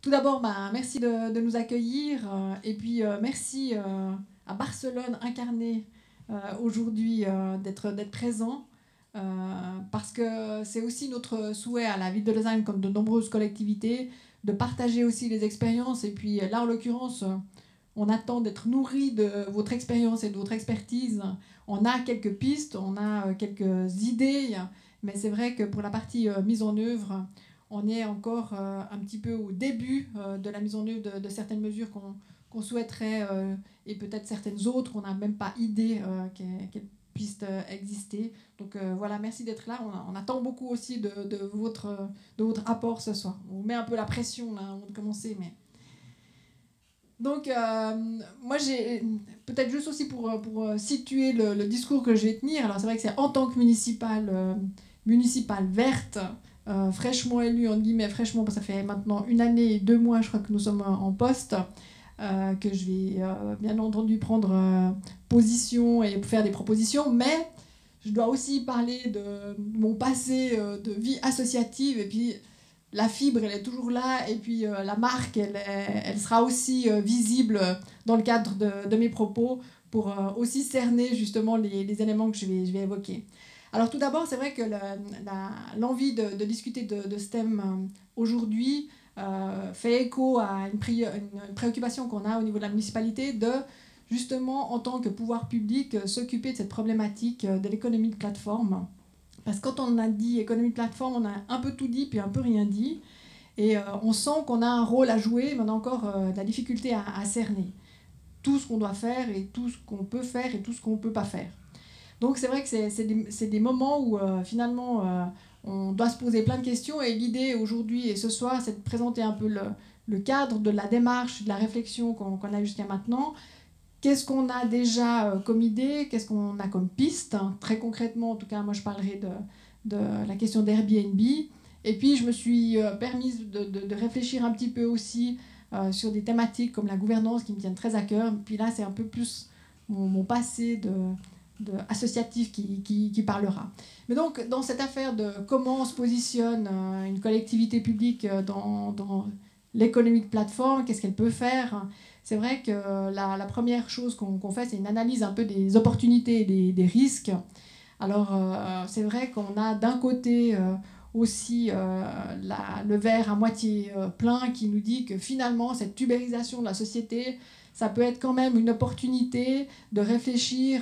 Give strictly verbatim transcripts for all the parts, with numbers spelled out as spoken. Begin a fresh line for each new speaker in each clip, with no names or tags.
Tout d'abord, bah, merci de, de nous accueillir euh, et puis euh, merci euh, à Barcelone incarné euh, aujourd'hui euh, d'être d'être présent euh, parce que c'est aussi notre souhait à la ville de Lausanne, comme de nombreuses collectivités, de partager aussi les expériences. Et puis là, en l'occurrence, on attend d'être nourri de votre expérience et de votre expertise. On a quelques pistes, on a quelques idées, mais c'est vrai que pour la partie euh, mise en œuvre, on est encore euh, un petit peu au début euh, de la mise en œuvre de, de certaines mesures qu'on qu'on souhaiterait euh, et peut-être certaines autres qu'on n'a même pas idée euh, qu'elles qu'elles puissent euh, exister. Donc euh, voilà, merci d'être là. On, on attend beaucoup aussi de, de, votre, de votre apport ce soir. On vous met un peu la pression là avant de commencer, mais... Donc, euh, moi, j'ai peut-être juste aussi pour, pour situer le, le discours que je vais tenir. Alors, c'est vrai que c'est en tant que municipale, euh, municipale verte, euh, fraîchement élue, entre guillemets, fraîchement, parce que ça fait maintenant une année et deux mois, je crois que nous sommes en poste, euh, que je vais euh, bien entendu prendre euh, position et faire des propositions, mais je dois aussi parler de mon passé euh, de vie associative et puis la fibre, elle est toujours là, et puis euh, la marque, elle, est, elle sera aussi euh, visible dans le cadre de, de mes propos pour euh, aussi cerner justement les, les éléments que je vais, je vais évoquer. Alors tout d'abord, c'est vrai que l'envie de, de discuter de, de ce thème euh, aujourd'hui euh, fait écho à une, pré, une préoccupation qu'on a au niveau de la municipalité de justement, en tant que pouvoir public, euh, s'occuper de cette problématique euh, de l'économie de plateforme. Parce que quand on a dit économie de plateforme, on a un peu tout dit, puis un peu rien dit. Et euh, on sent qu'on a un rôle à jouer, mais on a encore euh, de la difficulté à, à cerner tout ce qu'on doit faire, et tout ce qu'on peut faire, et tout ce qu'on ne peut pas faire. Donc c'est vrai que c'est des, des moments où euh, finalement euh, on doit se poser plein de questions. Et l'idée aujourd'hui et ce soir, c'est de présenter un peu le, le cadre de la démarche, de la réflexion qu'on qu'on a jusqu'à maintenant. Qu'est-ce qu'on a déjà comme idée? Qu'est-ce qu'on a comme piste? Très concrètement, en tout cas, moi, je parlerai de, de la question d'Airbnb. Et puis, je me suis permise de, de, de réfléchir un petit peu aussi euh, sur des thématiques comme la gouvernance qui me tiennent très à cœur. Puis là, c'est un peu plus mon, mon passé de, de associatif qui, qui, qui parlera. Mais donc, dans cette affaire de comment on se positionne euh, une collectivité publique dans, dans l'économie de plateforme, qu'est-ce qu'elle peut faire? C'est vrai que la, la première chose qu'on qu'on fait, c'est une analyse un peu des opportunités et des, des risques. Alors, euh, c'est vrai qu'on a d'un côté euh, aussi euh, la, le verre à moitié euh, plein qui nous dit que finalement, cette tubérisation de la société, ça peut être quand même une opportunité de réfléchir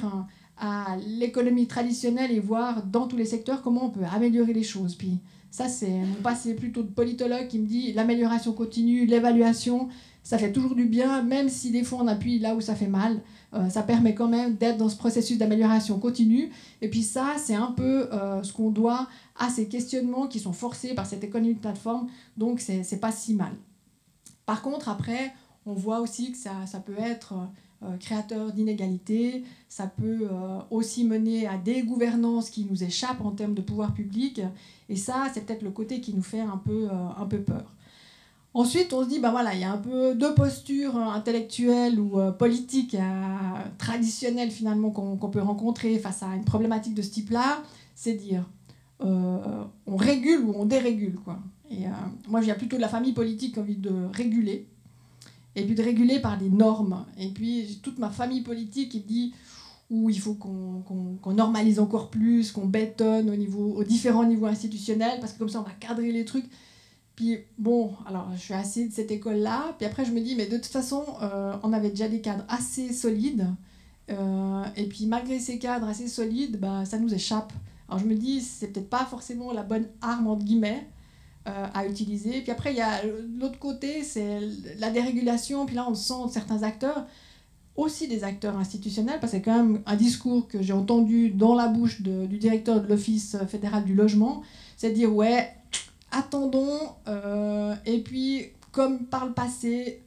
à l'économie traditionnelle et voir dans tous les secteurs comment on peut améliorer les choses. Puis ça, c'est mon passé plutôt de politologue qui me dit l'amélioration continue, l'évaluation, ça fait toujours du bien, même si des fois on appuie là où ça fait mal. Euh, ça permet quand même d'être dans ce processus d'amélioration continue. Et puis ça, c'est un peu euh, ce qu'on doit à ces questionnements qui sont forcés par cette économie de plateforme. Donc, c'est pas si mal. Par contre, après, on voit aussi que ça, ça peut être euh, créateur d'inégalités. Ça peut euh, aussi mener à des gouvernances qui nous échappent en termes de pouvoir public. Et ça, c'est peut-être le côté qui nous fait un peu, euh, un peu peur. Ensuite, on se dit, ben voilà, il y a un peu deux postures intellectuelles ou euh, politiques euh, traditionnelles finalement qu'on qu'on peut rencontrer face à une problématique de ce type-là. C'est dire, euh, on régule ou on dérégule, quoi. Et euh, moi, je viens plutôt de la famille politique qui a envie de réguler, et puis de réguler par des normes. Et puis, j'ai toute ma famille politique qui dit, où il faut qu'on qu'on, qu'on normalise encore plus, qu'on bétonne au niveau, aux différents niveaux institutionnels, parce que comme ça, on va cadrer les trucs. Puis bon, alors je suis assez de cette école-là. Puis après, je me dis, mais de toute façon, euh, on avait déjà des cadres assez solides. Euh, et puis malgré ces cadres assez solides, bah, ça nous échappe. Alors je me dis, c'est peut-être pas forcément la bonne arme, entre guillemets, euh, à utiliser. Puis après, il y a l'autre côté, c'est la dérégulation. Puis là, on sent certains acteurs, aussi des acteurs institutionnels, parce que c'est quand même un discours que j'ai entendu dans la bouche de, du directeur de l'Office fédéral du logement, c'est de dire, ouais, attendons, euh, et puis, comme par le passé,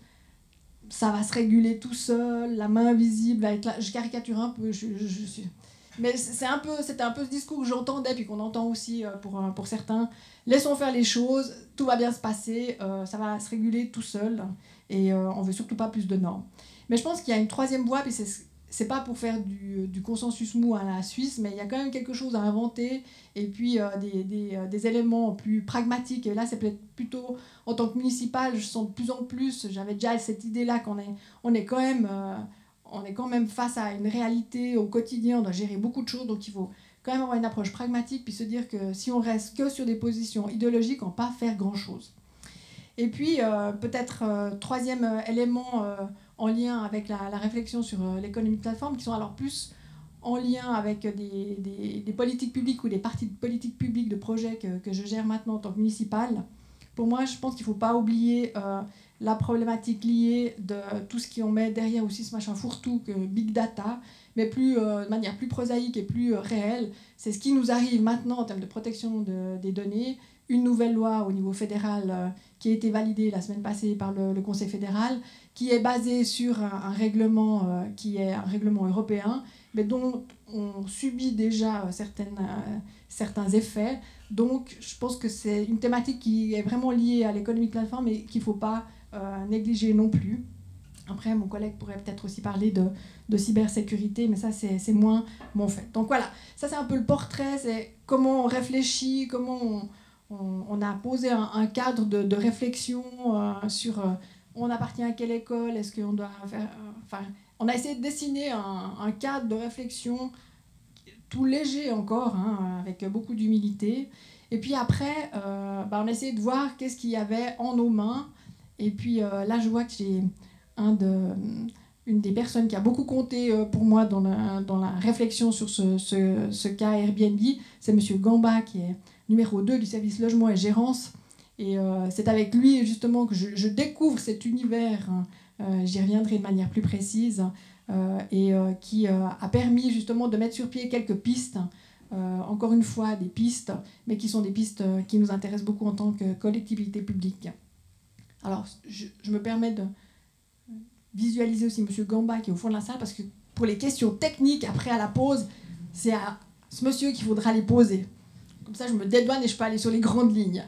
ça va se réguler tout seul, la main invisible, avec la... je caricature un peu, je, je, je suis... mais c'est un peu, c'était un peu ce discours que j'entendais, puis qu'on entend aussi pour, pour certains. Laissons faire les choses, tout va bien se passer, euh, ça va se réguler tout seul, et euh, on ne veut surtout pas plus de normes. Mais je pense qu'il y a une troisième voie, puis c'est c'est pas pour faire du, du consensus mou à la Suisse, mais il y a quand même quelque chose à inventer, et puis euh, des, des, euh, des éléments plus pragmatiques. Et là, c'est peut-être plutôt, en tant que municipal, je sens de plus en plus, j'avais déjà cette idée-là qu'on est, on est, quand même, euh, on est quand même face à une réalité au quotidien, on doit gérer beaucoup de choses, donc il faut quand même avoir une approche pragmatique, puis se dire que si on reste que sur des positions idéologiques, on ne va pas faire grand-chose. Et puis, euh, peut-être, euh, troisième euh, élément euh, en lien avec la, la réflexion sur euh, l'économie de plateforme, qui sont alors plus en lien avec des, des, des politiques publiques ou des parties de politiques publiques de projets que, que je gère maintenant en tant que municipale. Pour moi, je pense qu'il ne faut pas oublier euh, la problématique liée de tout ce qu'on met derrière aussi ce machin fourre-tout que Big Data, mais plus, euh, de manière plus prosaïque et plus euh, réelle. C'est ce qui nous arrive maintenant en termes de protection de, des données. Une nouvelle loi au niveau fédéral euh, qui a été validée la semaine passée par le, le Conseil fédéral, qui est basée sur un, un règlement euh, qui est un règlement européen, mais dont on subit déjà euh, certaines, euh, certains effets. Donc je pense que c'est une thématique qui est vraiment liée à l'économie de plateforme et qu'il ne faut pas euh, négliger non plus. Après, mon collègue pourrait peut-être aussi parler de, de cybersécurité, mais ça, c'est moins mon fait. Donc voilà, ça c'est un peu le portrait, c'est comment on réfléchit, comment on... On, on a posé un, un cadre de, de réflexion euh, sur euh, on appartient à quelle école, est-ce qu'on doit faire... Euh, enfin, on a essayé de dessiner un, un cadre de réflexion tout léger encore, hein, avec beaucoup d'humilité. Et puis après, euh, bah, on a essayé de voir qu'est-ce qu'il y avait en nos mains. Et puis euh, là, je vois que j'ai un de... une des personnes qui a beaucoup compté pour moi dans la, dans la réflexion sur ce, ce, ce cas Airbnb, c'est M. Gamba, qui est numéro deux du service logement et gérance. Et euh, c'est avec lui justement que je, je découvre cet univers, euh, j'y reviendrai de manière plus précise, euh, et euh, qui euh, a permis justement de mettre sur pied quelques pistes, euh, encore une fois des pistes, mais qui sont des pistes qui nous intéressent beaucoup en tant que collectivité publique. Alors, je, je me permets de visualiser aussi M. Gamba qui est au fond de la salle, parce que pour les questions techniques, après à la pause, c'est à ce monsieur qu'il faudra les poser. Comme ça, je me dédouane et je peux aller sur les grandes lignes.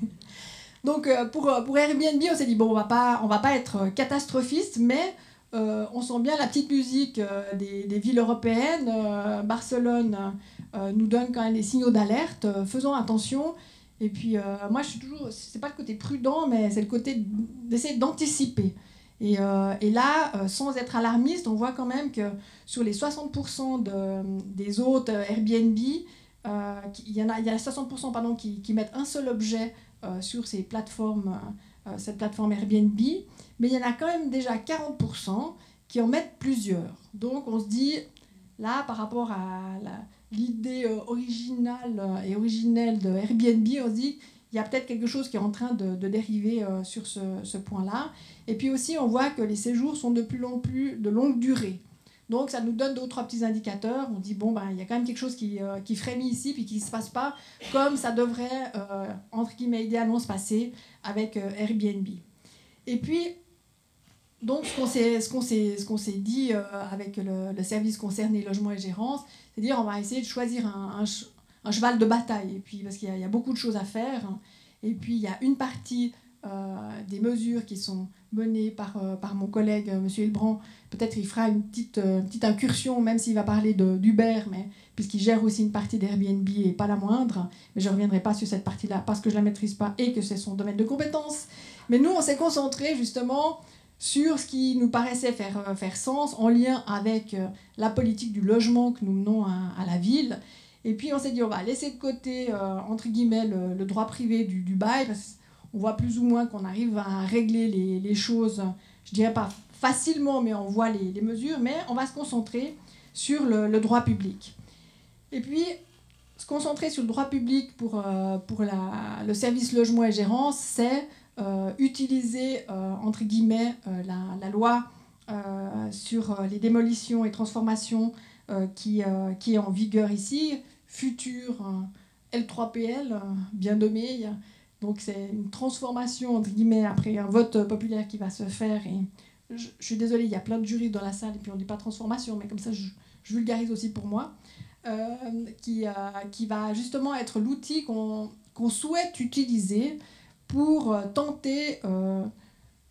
Donc, euh, pour, pour Airbnb, on s'est dit, bon, on va pas, on va pas être catastrophiste, mais euh, on sent bien la petite musique euh, des, des villes européennes. Euh, Barcelone euh, nous donne quand même des signaux d'alerte. Euh, faisons attention. Et puis, euh, moi, je suis toujours... C'est pas le côté prudent, mais c'est le côté d'essayer d'anticiper. Et, euh, et là, euh, sans être alarmiste, on voit quand même que sur les soixante pour cent de, des hôtes Airbnb, euh, il y en a, il y a soixante pour cent pardon, qui, qui mettent un seul objet euh, sur ces plateformes, euh, cette plateforme Airbnb, mais il y en a quand même déjà quarante pour cent qui en mettent plusieurs. Donc on se dit, là, par rapport à l'idée euh, originale et originelle de Airbnb, on se dit il y a peut-être quelque chose qui est en train de, de dériver euh, sur ce, ce point-là. Et puis aussi, on voit que les séjours sont de plus en plus de longue durée. Donc ça nous donne deux ou trois petits indicateurs. On dit, bon, ben, il y a quand même quelque chose qui, euh, qui frémit ici, puis qui ne se passe pas comme ça devrait, euh, entre guillemets, idéalement se passer avec euh, Airbnb. Et puis, donc, ce qu'on s'est, ce qu'on s'est, ce qu'on s'est dit euh, avec le, le service concerné logement et gérance, c'est dire on va essayer de choisir un, un, un cheval de bataille. Et puis, parce qu'il y a, il y a beaucoup de choses à faire. Et puis, il y a une partie euh, des mesures qui sont menées par, euh, par mon collègue, M. Hilbrand. Peut-être il fera une petite, euh, petite incursion, même s'il va parler de, d'Uber, mais, puisqu'il gère aussi une partie d'Airbnb et pas la moindre. Mais je ne reviendrai pas sur cette partie-là parce que je ne la maîtrise pas et que c'est son domaine de compétence. Mais nous, on s'est concentré justement sur ce qui nous paraissait faire, faire sens en lien avec euh, la politique du logement que nous menons à, à la ville. Et puis on s'est dit, on va laisser de côté, euh, entre guillemets, le, le droit privé du, du bail, parce qu'on voit plus ou moins qu'on arrive à régler les, les choses, je dirais pas facilement, mais on voit les, les mesures, mais on va se concentrer sur le, le droit public. Et puis, se concentrer sur le droit public pour, euh, pour la, le service logement et gérance, c'est euh, utiliser, euh, entre guillemets, euh, la, la loi euh, sur les démolitions et transformations euh, qui, euh, qui est en vigueur ici, futur euh, L trois P L, euh, bien nommé. Donc c'est une transformation, entre guillemets, après un vote populaire qui va se faire. Et je, je suis désolée, il y a plein de juristes dans la salle, et puis on ne dit pas transformation, mais comme ça je, je vulgarise aussi pour moi, euh, qui, euh, qui va justement être l'outil qu'on qu'on souhaite utiliser pour tenter euh,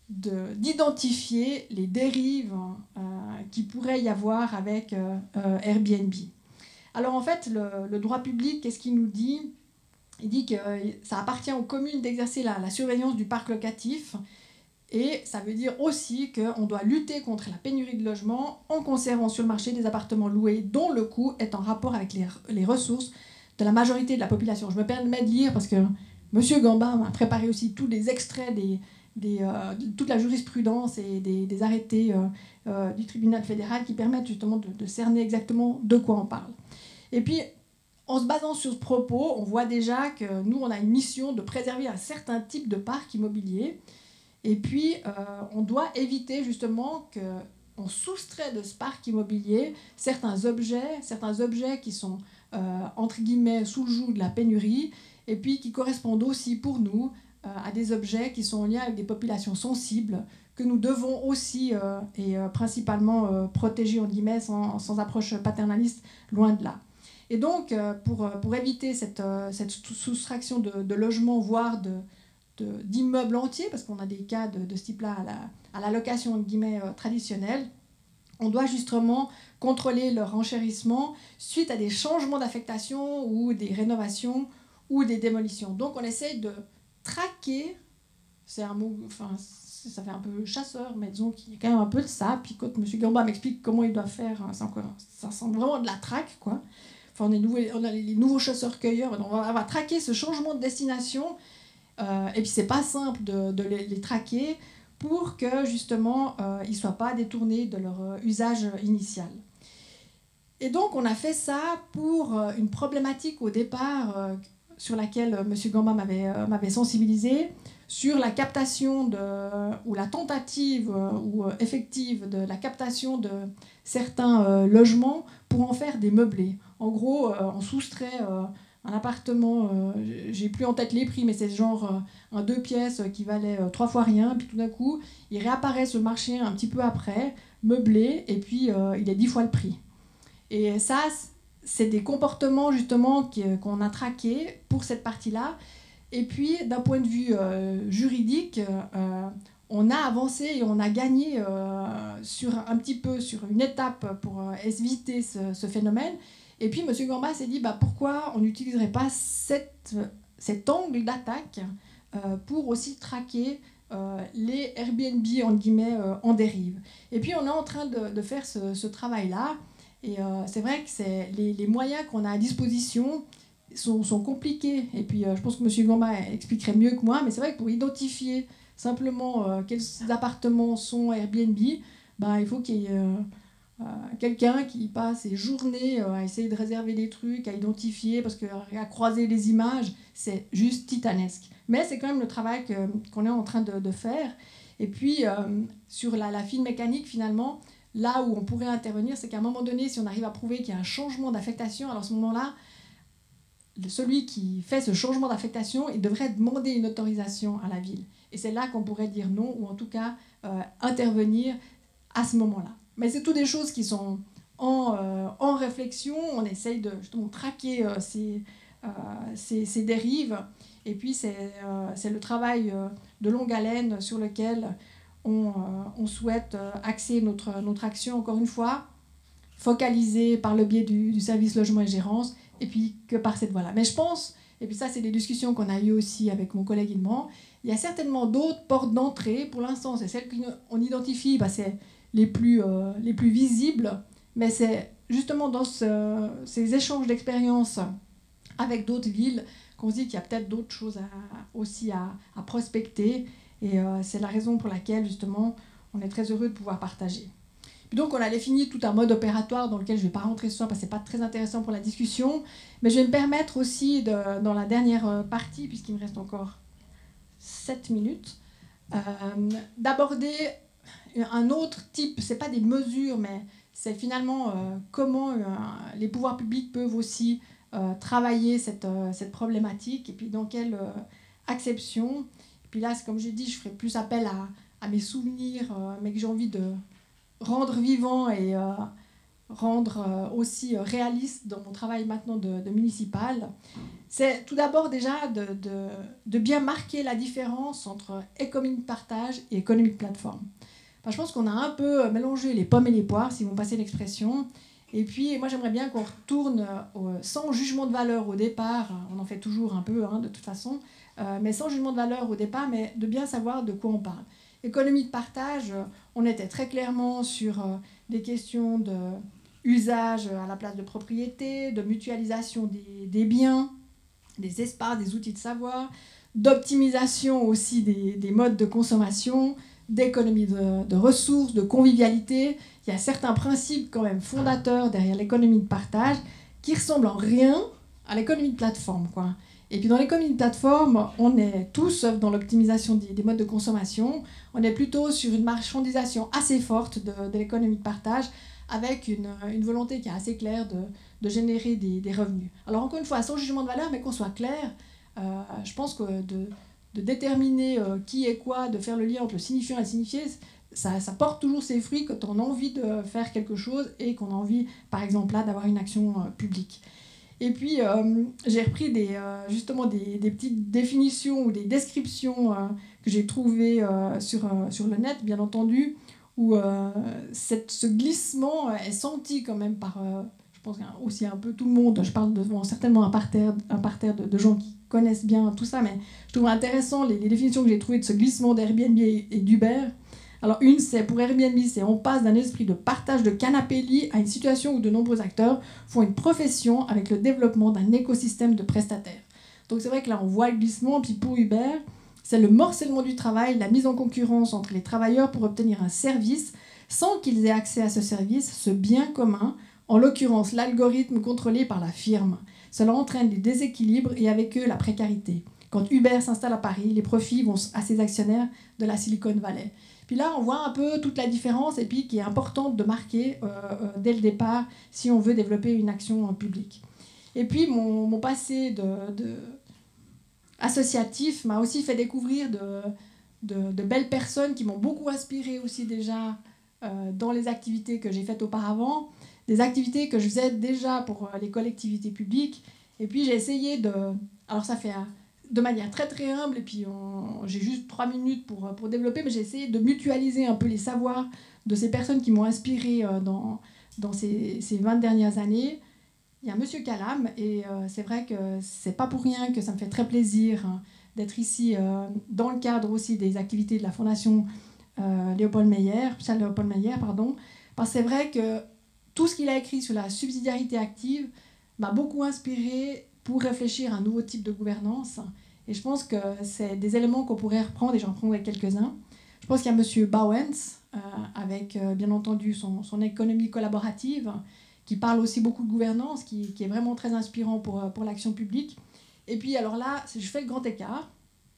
d'identifier les dérives euh, qui pourrait y avoir avec euh, euh, Airbnb. Alors en fait, le, le droit public, qu'est-ce qu'il nous dit? Il dit que ça appartient aux communes d'exercer la, la surveillance du parc locatif, et ça veut dire aussi qu'on doit lutter contre la pénurie de logements en conservant sur le marché des appartements loués dont le coût est en rapport avec les, les ressources de la majorité de la population. Je me permets de lire parce que M. Gamba m'a préparé aussi tous les extraits des, des, euh, de toute la jurisprudence et des, des arrêtés euh, euh, du tribunal fédéral qui permettent justement de, de cerner exactement de quoi on parle. Et puis, en se basant sur ce propos, on voit déjà que nous, on a une mission de préserver un certain type de parc immobilier. Et puis, euh, on doit éviter justement qu'on soustrait de ce parc immobilier certains objets, certains objets qui sont, euh, entre guillemets, sous le joug de la pénurie, et puis qui correspondent aussi pour nous euh, à des objets qui sont en lien avec des populations sensibles, que nous devons aussi, euh, et euh, principalement, euh, protéger, en guillemets, sans, sans approche paternaliste, loin de là. Et donc, euh, pour, pour éviter cette, euh, cette soustraction de, de logements, voire de d'immeubles entiers, parce qu'on a des cas de, de ce type-là à la, à la location entre guillemets, euh, traditionnelle, on doit justement contrôler leur renchérissement suite à des changements d'affectation ou des rénovations ou des démolitions. Donc on essaye de traquer, c'est un mot, enfin ça fait un peu chasseur, mais disons qu'il y a quand même un peu de ça. Puis quand M. Gamba m'explique comment il doit faire, ça, encore, ça sent vraiment de la traque, quoi. Enfin, on, est nouveau, on a les nouveaux chasseurs-cueilleurs, on va, on va traquer ce changement de destination. Euh, et puis c'est pas simple de, de les, les traquer pour que justement euh, ils ne soient pas détournés de leur euh, usage initial. Et donc on a fait ça pour euh, une problématique au départ euh, sur laquelle euh, M. Gamba m'avait euh, m'avait sensibilisé, sur la captation de, ou la tentative euh, ou euh, effective de la captation de certains euh, logements pour en faire des meublés. En gros, euh, on soustrait euh, un appartement, euh, j'ai plus en tête les prix, mais c'est genre euh, un deux pièces qui valait euh, trois fois rien, puis tout d'un coup, il réapparaît sur le marché un petit peu après, meublé, et puis euh, il est dix fois le prix. Et ça, c'est des comportements justement qu'on a traqués pour cette partie-là. Et puis, d'un point de vue euh, juridique, euh, on a avancé et on a gagné euh, sur un petit peu sur une étape pour euh, éviter ce, ce phénomène. Et puis, M. Gamba s'est dit, bah, pourquoi on n'utiliserait pas cette, cet angle d'attaque euh, pour aussi traquer euh, les Airbnb, en guillemets, euh, en dérive. Et puis, on est en train de, de faire ce, ce travail-là. Et euh, c'est vrai que c'est les, les moyens qu'on a à disposition sont, sont compliqués. Et puis, euh, je pense que M. Gamba expliquerait mieux que moi, mais c'est vrai que pour identifier simplement euh, quels appartements sont Airbnb, bah, il faut qu'il y ait... Euh, Euh, quelqu'un qui passe ses journées euh, à essayer de réserver des trucs, à identifier, parce qu'à croiser les images, c'est juste titanesque. Mais c'est quand même le travail que, qu'on est en train de, de faire. Et puis, euh, sur la, la fine mécanique, finalement, là où on pourrait intervenir, c'est qu'à un moment donné, si on arrive à prouver qu'il y a un changement d'affectation, alors à ce moment-là, celui qui fait ce changement d'affectation, il devrait demander une autorisation à la ville. Et c'est là qu'on pourrait dire non, ou en tout cas euh, intervenir à ce moment-là. Mais c'est toutes des choses qui sont en, euh, en réflexion. On essaye de justement traquer euh, ces, euh, ces, ces dérives. Et puis, c'est euh, c'est le travail euh, de longue haleine sur lequel on, euh, on souhaite euh, axer notre, notre action, encore une fois, focalisée par le biais du, du service logement et gérance, et puis que par cette voie-là. Mais je pense, et puis ça, c'est des discussions qu'on a eues aussi avec mon collègue Ilman, il y a certainement d'autres portes d'entrée. Pour l'instant, c'est celles qu'on identifie, bah, c'est les plus, euh, les plus visibles, mais c'est justement dans ce, ces échanges d'expériences avec d'autres villes qu'on se dit qu'il y a peut-être d'autres choses à, aussi à, à prospecter, et euh, c'est la raison pour laquelle justement on est très heureux de pouvoir partager. Puis donc on a défini tout un mode opératoire dans lequel je ne vais pas rentrer ce soir parce que ce n'est pas très intéressant pour la discussion, mais je vais me permettre aussi, de, dans la dernière partie, puisqu'il me reste encore sept minutes, euh, d'aborder un autre type, ce n'est pas des mesures, mais c'est finalement euh, comment euh, les pouvoirs publics peuvent aussi euh, travailler cette, euh, cette problématique, et puis dans quelle euh, acception. Et puis là, comme j'ai dit, je ferai plus appel à, à mes souvenirs, euh, mais que j'ai envie de rendre vivants et, euh, rendre euh, aussi euh, réaliste dans mon travail maintenant de, de municipal, c'est tout d'abord déjà de, de, de bien marquer la différence entre économie de partage et économie de plateforme. Enfin, je pense qu'on a un peu mélangé les pommes et les poires, si vous me passez l'expression. Et puis, moi, j'aimerais bien qu'on retourne euh, sans jugement de valeur au départ. On en fait toujours un peu, hein, de toute façon, euh, mais sans jugement de valeur au départ, mais de bien savoir de quoi on parle. Économie de partage, on était très clairement sur euh, des questions d'usage à la place de propriété, de mutualisation des, des biens, des espaces, des outils de savoir, d'optimisation aussi des, des modes de consommation, d'économie de, de ressources, de convivialité. Il y a certains principes quand même fondateurs derrière l'économie de partage qui ressemblent en rien à l'économie de plateforme, quoi. Et puis dans l'économie de plateforme, on est tous, sauf dans l'optimisation des, des modes de consommation, on est plutôt sur une marchandisation assez forte de, de l'économie de partage, avec une, une volonté qui est assez claire de, de générer des, des revenus. Alors encore une fois, sans jugement de valeur, mais qu'on soit clair, euh, je pense que de, de déterminer euh, qui est quoi, de faire le lien entre le signifiant et le signifié, ça, ça porte toujours ses fruits quand on a envie de faire quelque chose et qu'on a envie, par exemple là, d'avoir une action euh, publique. Et puis, euh, j'ai repris des, euh, justement des, des petites définitions ou des descriptions euh, que j'ai trouvées euh, sur, euh, sur le net, bien entendu, où euh, cette, ce glissement est senti quand même par, euh, je pense aussi un peu tout le monde. Je parle devant certainement un parterre, un parterre de, de gens qui connaissent bien tout ça, mais je trouve intéressant les, les définitions que j'ai trouvées de ce glissement d'Airbnb et, et d'Uber. Alors une, c'est pour Airbnb, c'est on passe d'un esprit de partage de canapé-lit à une situation où de nombreux acteurs font une profession avec le développement d'un écosystème de prestataires. Donc c'est vrai que là, on voit le glissement. Puis pour Uber, c'est le morcellement du travail, la mise en concurrence entre les travailleurs pour obtenir un service sans qu'ils aient accès à ce service, ce bien commun, en l'occurrence l'algorithme contrôlé par la firme. Cela entraîne des déséquilibres et avec eux la précarité. Quand Uber s'installe à Paris, les profits vont à ses actionnaires de la Silicon Valley. Puis là, on voit un peu toute la différence et puis qui est importante de marquer euh, euh, dès le départ si on veut développer une action euh, publique. Et puis, mon, mon passé de, de associatif m'a aussi fait découvrir de, de, de belles personnes qui m'ont beaucoup inspiré aussi déjà euh, dans les activités que j'ai faites auparavant, des activités que je faisais déjà pour euh, les collectivités publiques. Et puis, j'ai essayé de... Alors, ça fait... Un, de manière très très humble, et puis j'ai juste trois minutes pour, pour développer, mais j'ai essayé de mutualiser un peu les savoirs de ces personnes qui m'ont inspiré dans, dans ces, ces vingt dernières années. Il y a Monsieur Calam, et euh, c'est vrai que c'est pas pour rien que ça me fait très plaisir hein, d'être ici euh, dans le cadre aussi des activités de la Fondation euh, Léopold Meyer, Charles Léopold Meyer, pardon, parce que c'est vrai que tout ce qu'il a écrit sur la subsidiarité active m'a beaucoup inspiré pour réfléchir à un nouveau type de gouvernance. Et je pense que c'est des éléments qu'on pourrait reprendre, et j'en prendrai quelques-uns. Je pense qu'il y a M. Bauwens, euh, avec euh, bien entendu son, son économie collaborative, qui parle aussi beaucoup de gouvernance, qui, qui est vraiment très inspirant pour, pour l'action publique. Et puis alors là, je fais le grand écart.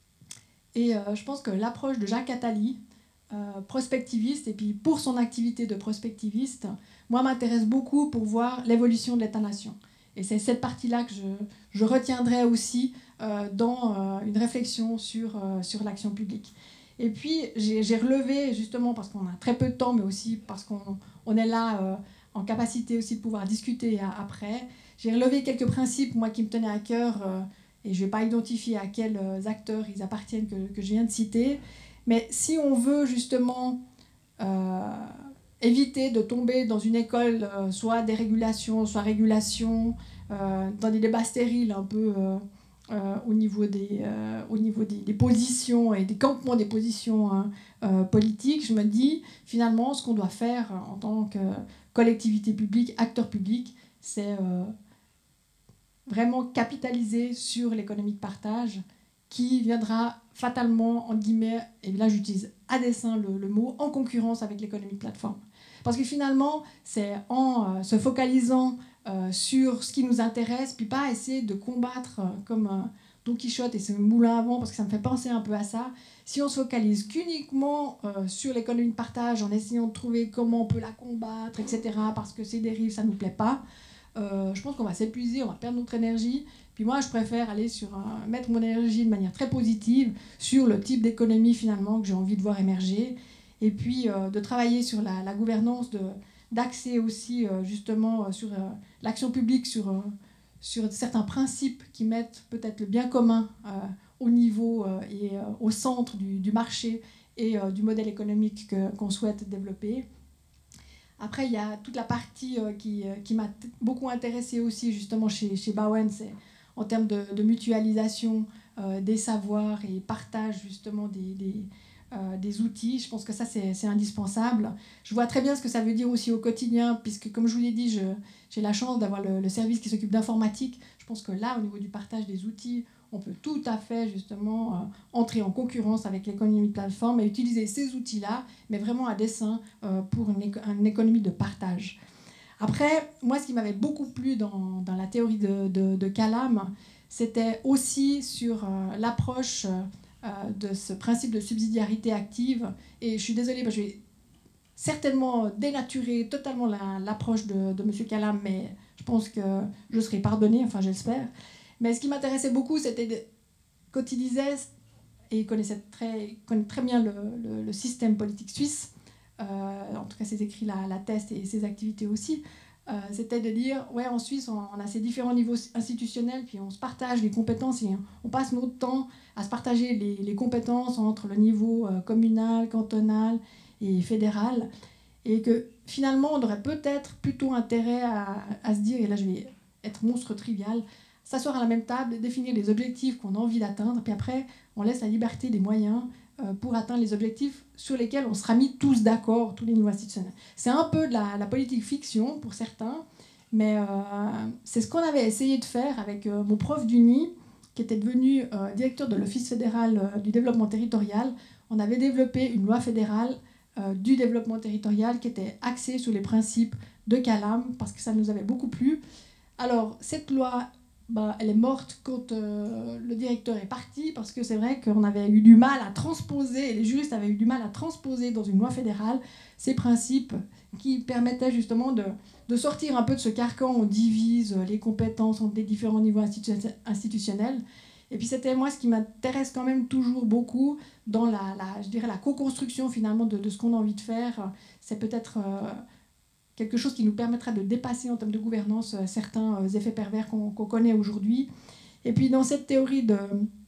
Et euh, je pense que l'approche de Jacques Attali, euh, prospectiviste, et puis pour son activité de prospectiviste, moi m'intéresse beaucoup pour voir l'évolution de l'État-nation. Et c'est cette partie-là que je, je retiendrai aussi euh, dans euh, une réflexion sur, euh, sur l'action publique. Et puis, j'ai relevé, justement, parce qu'on a très peu de temps, mais aussi parce qu'on on est là euh, en capacité aussi de pouvoir discuter à, après, j'ai relevé quelques principes, moi, qui me tenaient à cœur, euh, et je ne vais pas identifier à quels acteurs ils appartiennent que, que je viens de citer, mais si on veut, justement... Euh, éviter de tomber dans une école, euh, soit dérégulation, soit régulation, euh, dans des débats stériles un peu euh, euh, au niveau, des, euh, au niveau des, des positions et des campements des positions hein, euh, politiques, je me dis finalement ce qu'on doit faire en tant que collectivité publique, acteur public, c'est euh, vraiment capitaliser sur l'économie de partage qui viendra fatalement, entre guillemets, et là j'utilise à dessein le, le mot, en concurrence avec l'économie de plateforme. Parce que finalement, c'est en euh, se focalisant euh, sur ce qui nous intéresse, puis pas essayer de combattre euh, comme euh, Don Quichotte et ce moulin à vent, parce que ça me fait penser un peu à ça. Si on se focalise qu'uniquement euh, sur l'économie de partage, en essayant de trouver comment on peut la combattre, et cetera, parce que ces dérives, ça ne nous plaît pas, euh, je pense qu'on va s'épuiser, on va perdre notre énergie. Puis moi, je préfère aller sur un, mettre mon énergie de manière très positive sur le type d'économie finalement que j'ai envie de voir émerger. Et puis euh, de travailler sur la, la gouvernance de, d'accès aussi euh, justement euh, sur euh, l'action publique, sur, euh, sur certains principes qui mettent peut-être le bien commun euh, au niveau euh, et euh, au centre du, du marché et euh, du modèle économique que, qu'on souhaite développer. Après, il y a toute la partie euh, qui, euh, qui m'a t- beaucoup intéressée aussi justement chez, chez Bowen, c'est en termes de, de mutualisation euh, des savoirs et partage justement des, des, euh, des outils. Je pense que ça, c'est, c'est indispensable. Je vois très bien ce que ça veut dire aussi au quotidien, puisque comme je vous l'ai dit, je, j'ai la chance d'avoir le, le service qui s'occupe d'informatique. Je pense que là, au niveau du partage des outils, on peut tout à fait justement euh, entrer en concurrence avec l'économie de plateforme et utiliser ces outils-là, mais vraiment à dessein euh, pour une, éco- une économie de partage. Après, moi, ce qui m'avait beaucoup plu dans, dans la théorie de, de, de Kalam, c'était aussi sur euh, l'approche euh, de ce principe de subsidiarité active. Et je suis désolée, je vais certainement dénaturer totalement la, l'approche de, de M. Kalam, mais je pense que je serai pardonnée, enfin j'espère. Mais ce qui m'intéressait beaucoup, c'était de, quand il disait, et il connaissait très, il connaît très bien le, le, le système politique suisse, euh, en tout cas ses écrits la, la teste et ses activités aussi, euh, c'était de dire, ouais, en Suisse, on, on a ces différents niveaux institutionnels, puis on se partage les compétences, et on passe notre temps à se partager les, les compétences entre le niveau euh, communal, cantonal et fédéral, et que finalement, on aurait peut-être plutôt intérêt à, à se dire, et là je vais être monstre trivial, s'asseoir à la même table, définir les objectifs qu'on a envie d'atteindre, puis après, on laisse la liberté des moyens euh, pour atteindre les objectifs sur lesquels on sera mis tous d'accord, tous les niveaux institutionnels. C'est un peu de la, la politique fiction pour certains, mais euh, c'est ce qu'on avait essayé de faire avec euh, mon prof d'Uni, qui était devenu euh, directeur de l'Office fédéral euh, du développement territorial. On avait développé une loi fédérale euh, du développement territorial qui était axée sur les principes de Kalam, parce que ça nous avait beaucoup plu. Alors, cette loi, bah, elle est morte quand euh, le directeur est parti, parce que c'est vrai qu'on avait eu du mal à transposer, et les juristes avaient eu du mal à transposer dans une loi fédérale ces principes qui permettaient justement de, de sortir un peu de ce carcan où on divise les compétences entre les différents niveaux institu- institutionnels. Et puis c'était moi ce qui m'intéresse quand même toujours beaucoup dans la, la, je dirais la co-construction finalement de, de ce qu'on a envie de faire. C'est peut-être... Euh, quelque chose qui nous permettra de dépasser en termes de gouvernance certains effets pervers qu'on, qu'on connaît aujourd'hui. Et puis dans cette théorie de,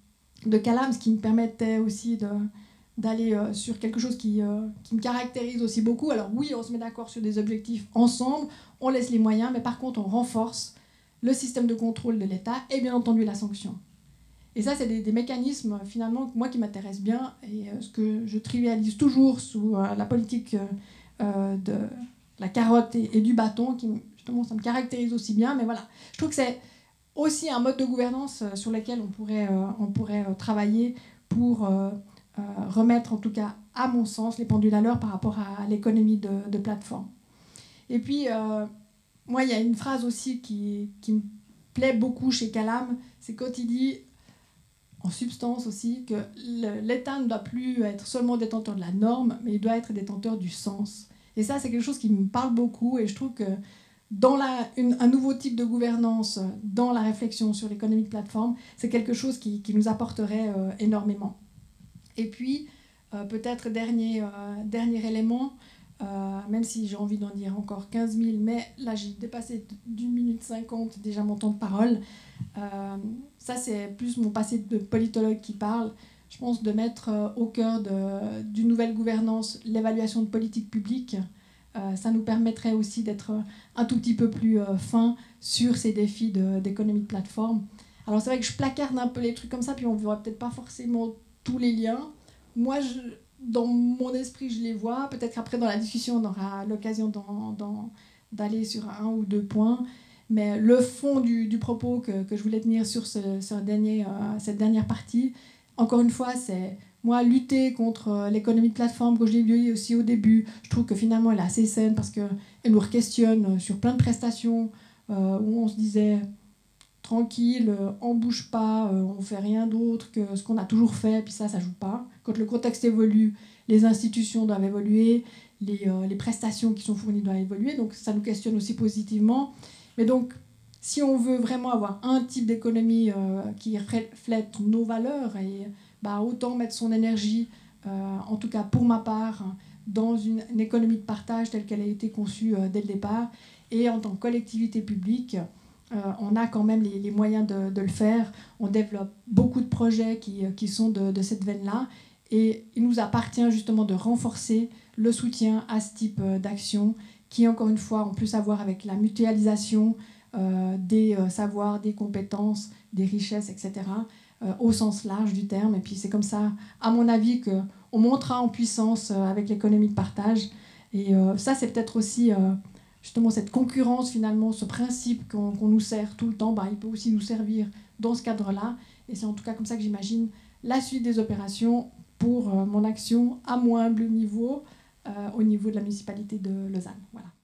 de Kalam, ce qui me permettait aussi de, d'aller sur quelque chose qui, qui me caractérise aussi beaucoup. Alors oui, on se met d'accord sur des objectifs ensemble, on laisse les moyens, mais par contre on renforce le système de contrôle de l'État et bien entendu la sanction. Et ça, c'est des, des mécanismes finalement moi qui m'intéressent bien et ce que je trivialise toujours sous la politique euh, de la carotte et, et du bâton, qui justement ça me caractérise aussi bien, mais voilà, je trouve que c'est aussi un mode de gouvernance sur lequel on pourrait, euh, on pourrait euh, travailler pour euh, euh, remettre en tout cas à mon sens les pendules à l'heure par rapport à l'économie de, de plateforme. Et puis euh, moi il y a une phrase aussi qui, qui me plaît beaucoup chez Kalam, c'est quand il dit en substance aussi que l'État ne doit plus être seulement détenteur de la norme, mais il doit être détenteur du sens. Et ça, c'est quelque chose qui me parle beaucoup et je trouve que dans la, une, un nouveau type de gouvernance, dans la réflexion sur l'économie de plateforme, c'est quelque chose qui, qui nous apporterait euh, énormément. Et puis, euh, peut-être dernier, euh, dernier élément, euh, même si j'ai envie d'en dire encore quinze mille, mais là j'ai dépassé d'une minute cinquante déjà mon temps de parole. Euh, ça, c'est plus mon passé de politologue qui parle. Je pense de mettre euh, au cœur de, d'une nouvelle gouvernance l'évaluation de politique publique. Euh, ça nous permettrait aussi d'être un tout petit peu plus euh, fin sur ces défis de, d'économie de plateforme. Alors c'est vrai que je placarde un peu les trucs comme ça, puis on ne verra peut-être pas forcément tous les liens. Moi, je, dans mon esprit, je les vois. Peut-être qu'après, dans la discussion, on aura l'occasion d'en, d'en, d'aller sur un ou deux points. Mais le fond du, du propos que, que je voulais tenir sur ce, ce dernier, euh, cette dernière partie, encore une fois, c'est moi lutter contre l'économie de plateforme, que je l'ai dit aussi au début. Je trouve que finalement, elle est assez saine parce qu'elle nous questionne sur plein de prestations euh, où on se disait tranquille, euh, on bouge pas, euh, on fait rien d'autre que ce qu'on a toujours fait, puis ça, ça joue pas. Quand le contexte évolue, les institutions doivent évoluer, les, euh, les prestations qui sont fournies doivent évoluer, donc ça nous questionne aussi positivement. Mais donc, si on veut vraiment avoir un type d'économie euh, qui reflète nos valeurs, et bah, autant mettre son énergie, euh, en tout cas pour ma part, dans une, une économie de partage telle qu'elle a été conçue euh, dès le départ. Et en tant que collectivité publique, euh, on a quand même les, les moyens de, de le faire. On développe beaucoup de projets qui, qui sont de, de cette veine-là. Et il nous appartient justement de renforcer le soutien à ce type d'action qui, encore une fois, ont plus à voir avec la mutualisation euh, des euh, savoirs, des compétences, des richesses, et cetera, euh, au sens large du terme. Et puis c'est comme ça, à mon avis, qu'on montera en puissance euh, avec l'économie de partage. Et euh, ça, c'est peut-être aussi euh, justement cette concurrence, finalement, ce principe qu'on qu'on nous sert tout le temps, bah, il peut aussi nous servir dans ce cadre-là. Et c'est en tout cas comme ça que j'imagine la suite des opérations pour euh, mon action à moins humble niveau, euh, au niveau de la municipalité de Lausanne. Voilà.